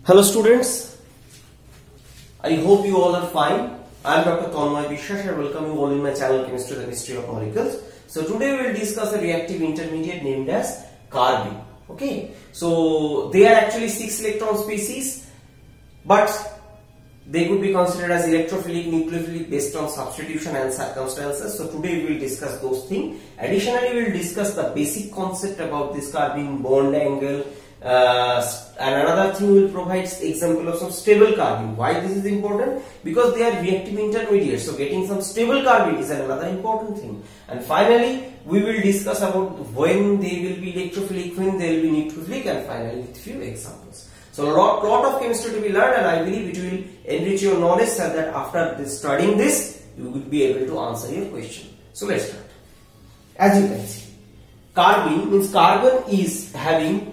Hello students, I hope you all are fine. I am Dr. Tanmay Bishwash and welcome you all in my channel Chemistry, the Mystery of Molecules. So today we will discuss a reactive intermediate named as carbene. Okay, so they are actually 6 electron species, but they could be considered as electrophilic, nucleophilic based on substitution and circumstances. So today we will discuss those things. Additionally, we will discuss the basic concept about this carbene, bond angle, and another thing will provide example of some stable carbene. Why this is important? Because they are reactive intermediates. So getting some stable carbene is another important thing. And finally, we will discuss about when they will be electrophilic, when they will be nucleophilic, and finally with few examples. So a lot of chemistry to be learned, and I believe it will enrich your knowledge so that after studying this, you will be able to answer your question. So let's start. As you can see, carbene means carbon is having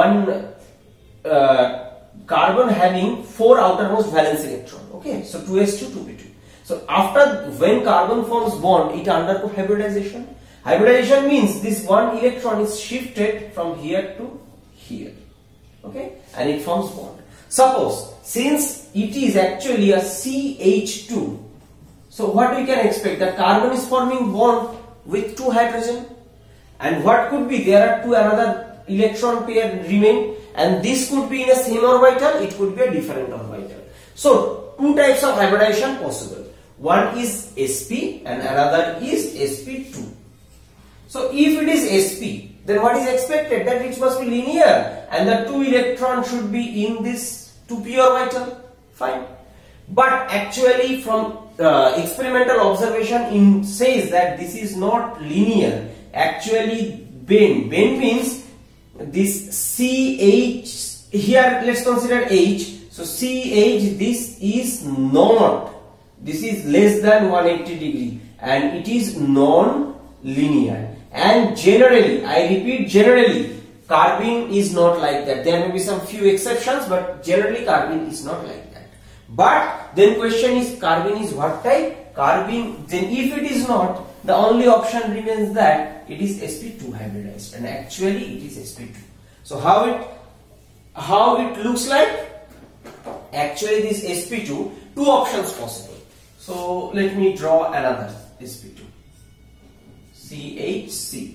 carbon having 4 outermost valence electron. Okay, so 2s2, 2p2. So after when carbon forms bond, it undergoes hybridization. Hybridization means this one electron is shifted from here to here. Okay, and it forms bond. Suppose since it is actually a CH2, so what we can expect, that carbon is forming bond with 2 hydrogen, and what could be, there are 2 another electron pair remain, and this could be in a same orbital, it could be a different orbital. So 2 types of hybridization possible. One is sp and another is sp2. So if it is sp, then what is expected, that it must be linear and the 2 electrons should be in this 2p orbital. Fine. But actually from experimental observation says that this is not linear. Actually bend means this CH, here let's consider H. So CH, this is not, this is less than 180 degree and it is non-linear. And generally, I repeat, generally carbene is not like that. There may be some few exceptions, but generally carbene is not like that. But then question is, carbene is what type? Carbene, then if it is not, the only option remains that it is sp2 hybridized, and actually it is sp2. So how it looks like? Actually this sp2, 2 options possible. So let me draw another sp2. CHC.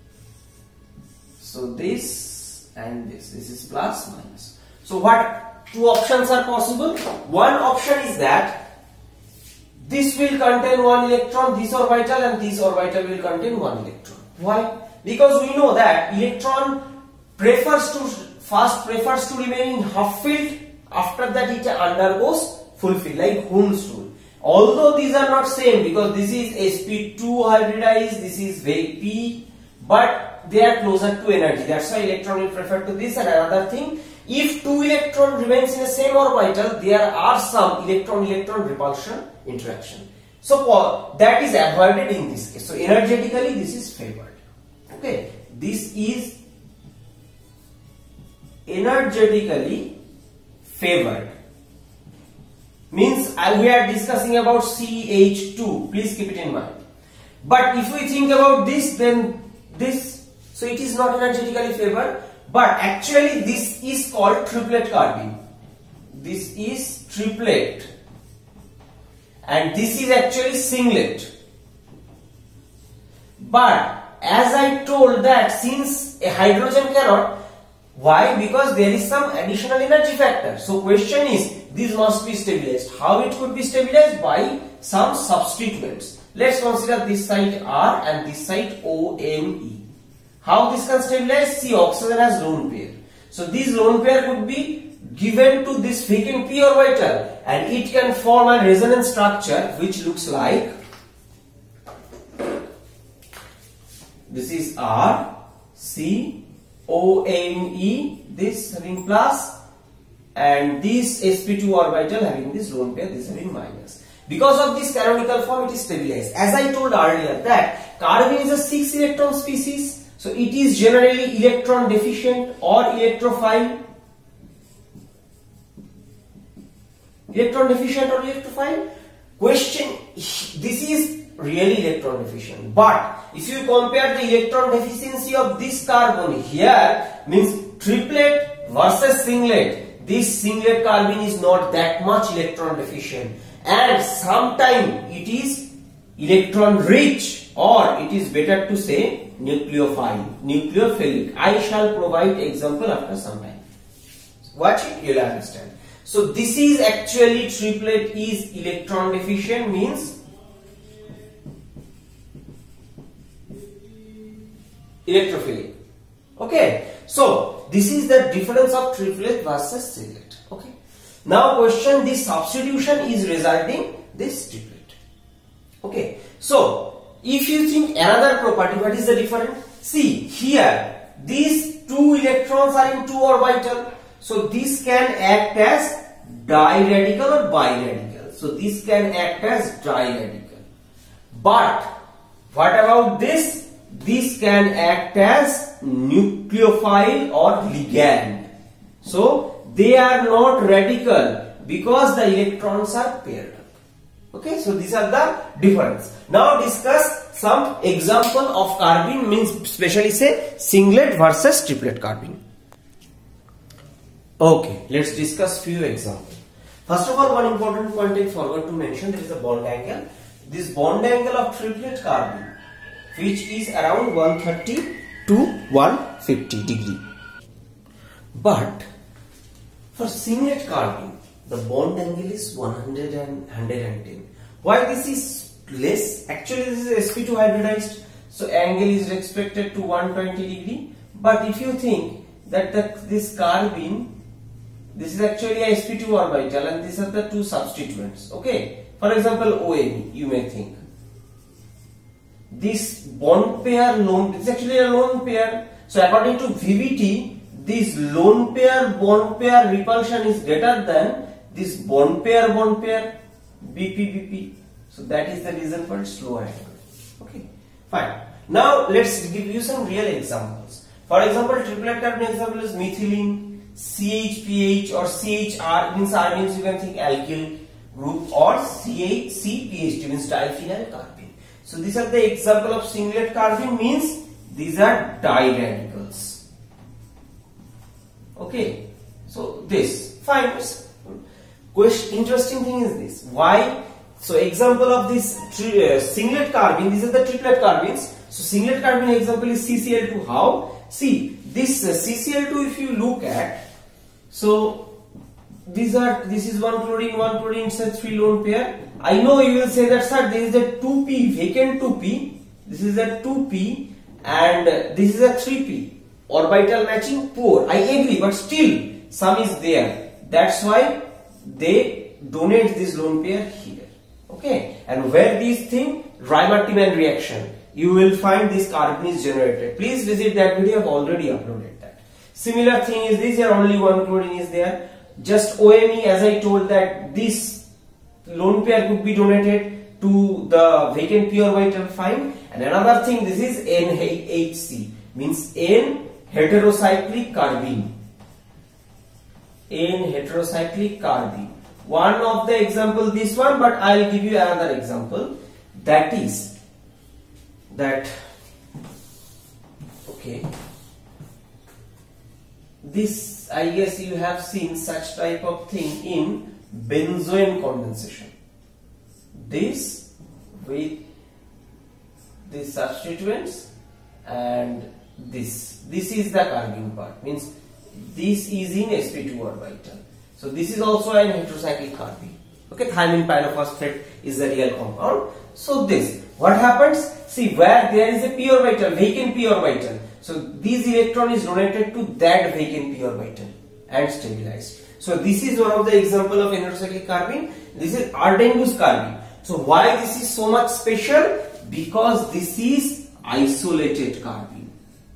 So this and this is plus minus. So what 2 options are possible? One option is that this will contain 1 electron, this orbital, and this orbital will contain 1 electron. Why? Because we know that electron prefers to remain in half filled, after that it undergoes full fill, like Hund's rule. Although these are not same, because this is sp2 hybridized, this is P, but they are closer to energy. That's why electron will prefer to this. And another thing, if 2 electron remains in the same orbital, there are some electron-electron repulsion interaction. So that is avoided in this case. So energetically this is favored. Okay, this is energetically favored. Means we are discussing about CH2. Please keep it in mind. But if we think about this, then this, so it is not energetically favored. But actually this is called triplet carbene. This is triplet. And this is actually singlet. But as I told that since a hydrogen cannot, why? Because there is some additional energy factor. So question is, this must be stabilized. How it could be stabilized? By some substituents. Let's consider this side R and this side OME. How this can stabilize? See, oxygen has lone pair. So this lone pair could be given to this vacant p orbital and it can form a resonance structure which looks like, this is R, C, OME, this having plus, and this sp2 orbital having this lone pair, this having minus. Because of this canonical form, it is stabilized. As I told earlier that carbene is a 6 electron species, so it is generally electron deficient or electrophile. Electron deficient or electrophile? Question, this is really electron deficient, but if you compare the electron deficiency of this carbon here, means triplet versus singlet, this singlet carbene is not that much electron deficient, and sometimes it is electron rich, or it is better to say nucleophile, nucleophilic. I shall provide example after some time. Watch it, you will understand. So this is actually triplet is electron deficient, means electrophilic. Okay, so this is the difference of triplet versus singlet. Okay, now question, this substitution is resulting this triplet. Okay, so if you think another property, what is the difference? See here, these two electrons are in two orbital, so this can act as diradical or biradical. So this can act as diradical. But what about this? This can act as nucleophile or ligand. So they are not radical because the electrons are paired up. Okay, so these are the difference. Now discuss some example of carbene, means especially say singlet versus triplet carbene. Okay, let's discuss few examples. First of all, one important point I forgot to mention, there is a bond angle. This bond angle of triplet carbene, which is around 130 to 150 degree. But for singlet carbene, the bond angle is 100 and 110. Why this is less? Actually this is sp2 hybridized, so angle is expected to 120 degree. But if you think that this carbene, this is actually a sp2 orbital and these are the two substituents. Okay, for example owing, you may think this bond pair lone, this is actually a lone pair. So according to VBT, this lone pair bond pair repulsion is greater than this bond pair BP. So that is the reason for slow angle. Okay, fine. Now let's give you some real examples. For example, triplet carbene example is methylene, CHPH or CHR, means R means you can think alkyl group, or CHCPH means diphenyl carbene. So these are the example of singlet carbene, means these are diradicals. Okay, so this fine. Interesting thing is this, why? So example of this singlet carbene, these are the triplet carbenes. So singlet carbene example is CCl2. How? See this CCl2, if you look at, so this is one chlorine, it's a 3 lone pair. I know you will say that sir, there is a 2p, vacant 2p, this is a 2p and this is a 3p, orbital matching poor. I agree, but still some is there. That's why they donate this lone pair here. Okay, and where these thing Riemann-Tiemann reaction, you will find this carbene is generated. Please visit that video, I have already uploaded that. Similar thing is this, here only one chlorine is there. Just OME, as I told that this lone pair could be donated to the vacant p orbital, fine. And another thing, this is NHC, means N heterocyclic carbene. N heterocyclic carbene. One of the example this one, but I will give you another example. That is that, okay, this I guess you have seen such type of thing in benzoin condensation. This with these substituents and this is the carbene part, means this is in sp2 orbital. So this is also an heterocyclic carbene. Okay, thymine pyrophosphate is the real compound. So this, what happens? See, where there is a p orbital, vacant p orbital. So this electron is donated to that vacant p orbital and stabilized. So this is one of the example of heterocyclic carbene. This is Ardengus carbene. So why this is so much special? Because this is isolated carbene.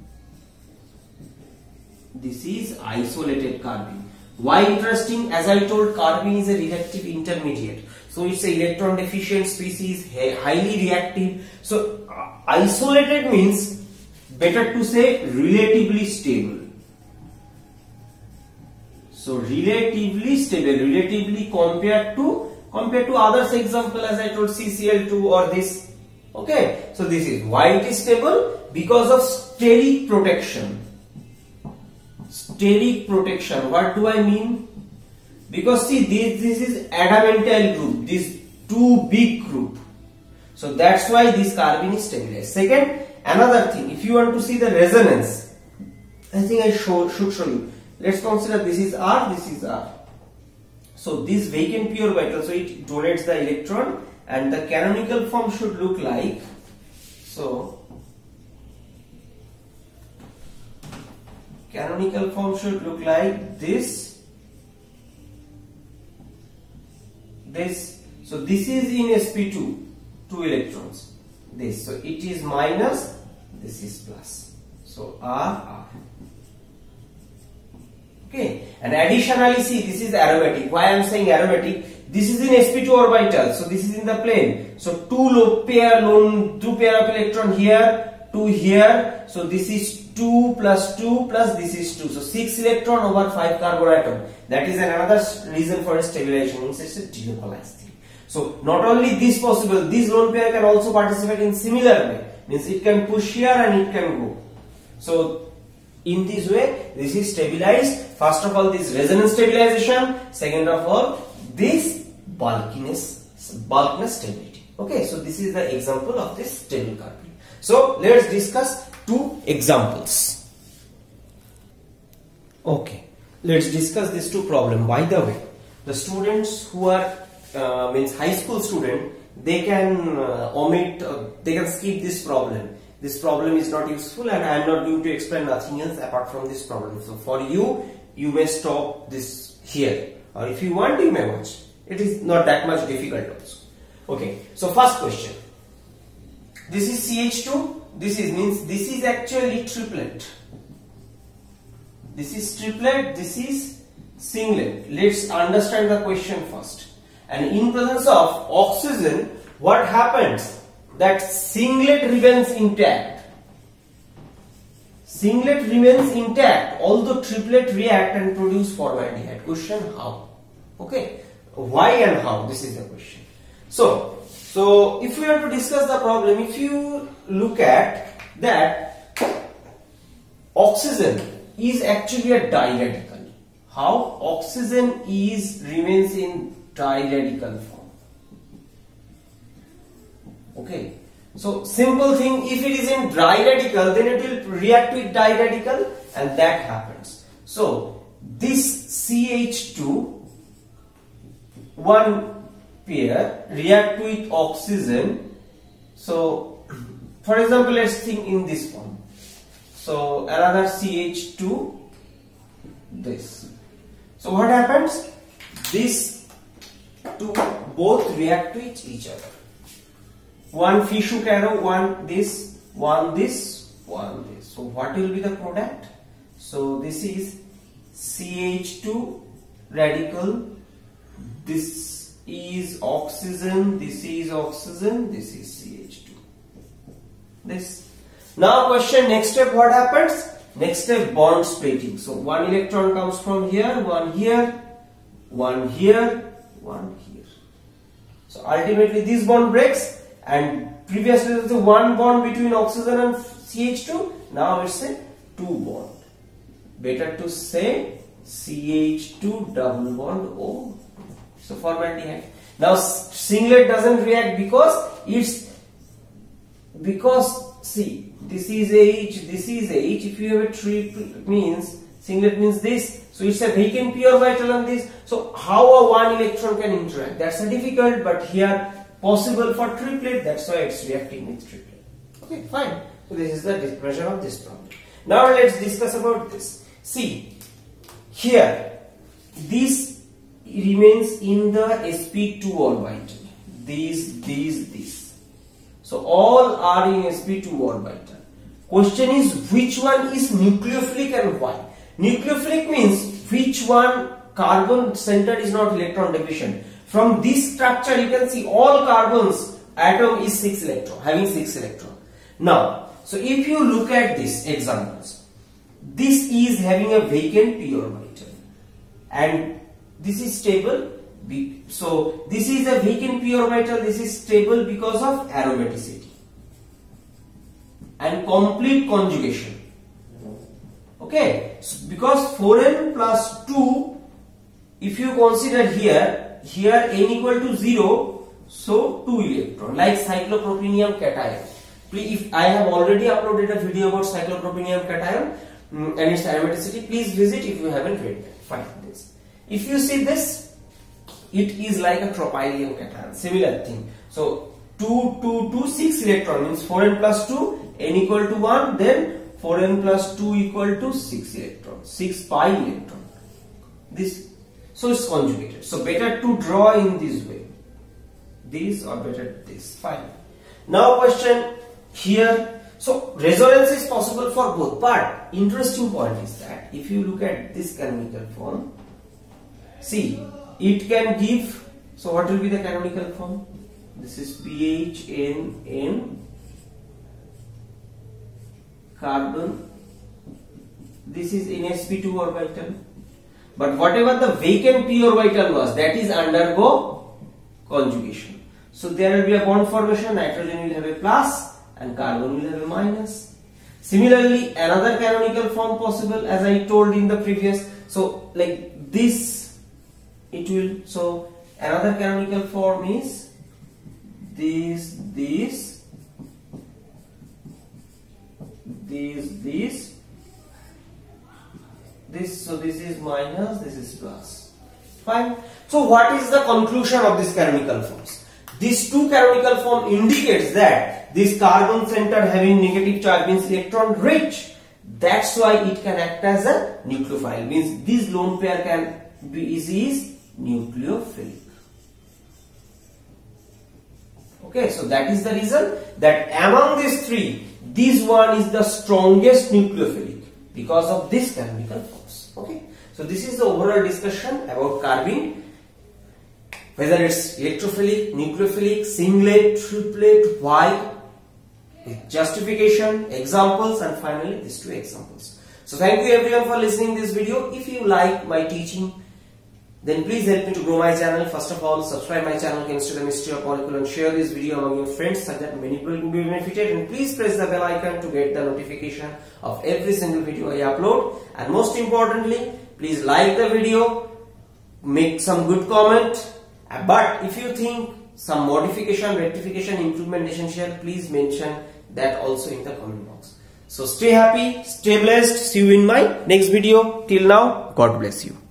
This is isolated carbene. Why interesting? As I told, carbene is a reactive intermediate. So it's an electron deficient species, highly reactive. So isolated means, better to say, relatively stable. So relatively stable, relatively compared to others, example as I told CCl2 or this. Okay, so this is why it is stable, because of steric protection. Steric protection, what do I mean? Because see, this is adamantyl group, this two big group. So that's why this carbene is stabilized. Second, another thing, if you want to see the resonance, I think I should show you. Let's consider this is R, this is R. So this vacant p orbital, so it donates the electron, and the canonical form should look like, so canonical form should look like this. So this is in sp2, 2 electrons. This, so it is minus, this is plus. So R. Okay, and additionally, see, this is aromatic. Why I am saying aromatic? This is in sp2 orbital, so this is in the plane. So two pair of electron here, 2 here. So this is 2 plus 2 plus this is 2. So 6 electron over 5 carbon atom. That is another reason for stabilization. It's a delocalized thing. So not only this possible, this lone pair can also participate in similar way. Means it can push here and it can go. So in this way, this is stabilized. First of all, this resonance stabilization. Second of all, this bulkiness stability. Okay, so this is the example of this stable carbene. So let's discuss 2 examples. Okay, let's discuss these 2 problems. By the way, the students who are means high school student, they can omit, they can skip this problem. This problem is not useful, and I am not going to explain nothing else apart from this problem. So for you, you may stop this here, or if you want, you may watch. It is not that much difficult also. Okay, so first question. This is CH2. This is actually triplet. This is triplet. This is singlet. Let's understand the question first. And in presence of oxygen, what happens? That singlet remains intact. Singlet remains intact, although triplet react and produce formaldehyde. Question: how? Okay, why and how? This is the question. So if we are to discuss the problem, if you look at that, oxygen is actually a diradical. How? Oxygen remains in diradical form. Okay, so simple thing, if it is in diradical, then it will react with diradical, and that happens. So this CH2, one pair react with oxygen. So for example, let's think in this form. So another CH2, this. So what happens? These two both react with each other. One Fishhook arrow, one this, one this, one this. So what will be the product? So this is CH2 radical, this is oxygen, this is oxygen, this is CH2. This. Now question, next step, what happens? Next step, bond splitting. So one electron comes from here, one here, one here, one here. So ultimately this bond breaks. And previously there was one bond between oxygen and CH2. Now it's a 2 bond. Better to say CH2 double bond O. So formaldehyde. Now singlet doesn't react because see, this is H, this is H. If you have a triplet, means singlet means this. So it's a vacant p orbital on this. So how a one electron can interact? That's a difficult, but here possible for triplet, that's why it's reacting with triplet. Okay, fine. So this is the expression of this problem. Now let's discuss about this. See, here, this remains in the sp2 orbital. These. So all are in sp2 orbital. Question is, which one is nucleophilic and why? Nucleophilic means which one carbon center is not electron deficient. From this structure you can see all carbons atom is 6 electron, having 6 electron. Now, so if you look at these examples, this is having a vacant p orbital and this is stable. So this is a vacant p orbital, this is stable because of aromaticity and complete conjugation. Okay, so because 4n plus 2 if you consider here n equal to 0, so 2 electron, like cyclopropenium cation. If I have already uploaded a video about cyclopropenium cation and its aromaticity, please visit if you haven't read that. Fine. This. If you see this, it is like a tropylium cation, similar thing. So 6 electron means 4n plus 2, n equal to 1, then 4n plus 2 equal to 6 electron, 6 pi electron. This, so it's conjugated. So better to draw in this way, this or better this. Fine. Now question here. So resonance is possible for both, but interesting point is that if you look at this canonical form, see, it can give, so what will be the canonical form? This is BHNN carbon, this is NsP2 orbital, but whatever the vacant p orbital was, that is undergo conjugation. So there will be a bond formation, nitrogen will have a plus and carbon will have a minus. Similarly, another canonical form possible, as I told in the previous, so like this it will, so another canonical form is this, so this is minus, this is plus. Fine. So what is the conclusion of this canonical forms? These two canonical form indicates that this carbon center having negative charge means electron rich. That's why it can act as a nucleophile. Means this lone pair can be is nucleophilic. Okay, so that is the reason that among these three, this one is the strongest nucleophilic because of this canonical force. Okay, so this is the overall discussion about carbene, whether it's electrophilic, nucleophilic, singlet, triplet, why, with justification, examples, and finally these two examples. So thank you everyone for listening this video. If you like my teaching, then please help me to grow my channel. First of all, subscribe my channel Chemistry, the Mystery of Molecule, and share this video among your friends such that many people can be benefited. And please press the bell icon to get the notification of every single video I upload. And most importantly, please like the video, make some good comment. But if you think some modification, rectification, improvement essential, please mention that also in the comment box. So stay happy, stay blessed. See you in my next video. Till now, God bless you.